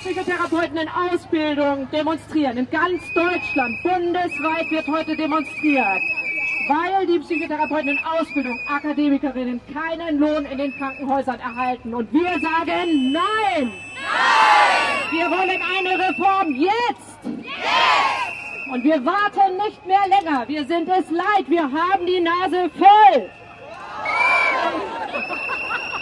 PsychotherapeutenInnen-Ausbildung demonstrieren. In ganz Deutschland, bundesweit wird heute demonstriert, weil die PsychotherapeutenInnen-Ausbildung Akademikerinnen keinen Lohn in den Krankenhäusern erhalten. Und wir sagen Nein! Nein! Wir wollen eine Reform jetzt! Jetzt! Und wir warten nicht mehr länger. Wir sind es leid. Wir haben die Nase voll.